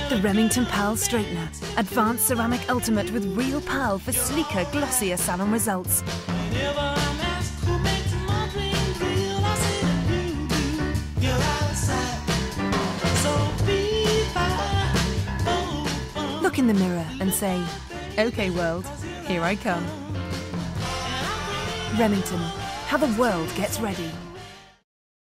The Remington Pearl Straightener. Advanced ceramic ultimate with real pearl for sleeker, glossier salon results. Look in the mirror and say, "Okay, world, here I come." Remington, how the world gets ready.